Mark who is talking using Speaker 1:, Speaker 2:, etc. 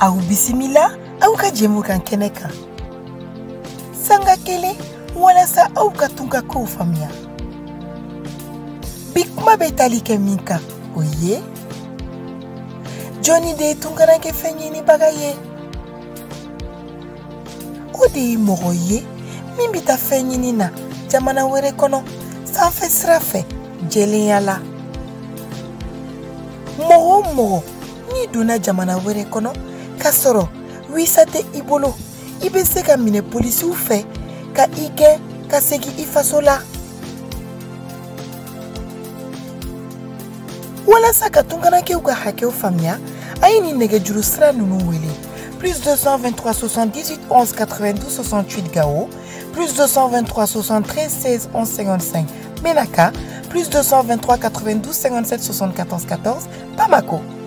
Speaker 1: au bisimila au ka jemu kan keneka sanga kele wala sa au ka tunga ko famia bikuma betali ke minka oye Johnny de tungana ke fenyini bagaye odi moroye mimbita fenyini na jamana were kono sanfe srafe jelinyala moro ni dona jamana were kono kasoro wisate ibolo ibese ka mine polisi ufe ka ike ka segi ifasola wala saka tungana ke uka hake u famia aini nege juru sra nunu wele plus 223 78 11 92 68 Gao plus 223 73 16 11 55 Menaka plus 223 92 57 74 14 Bamako.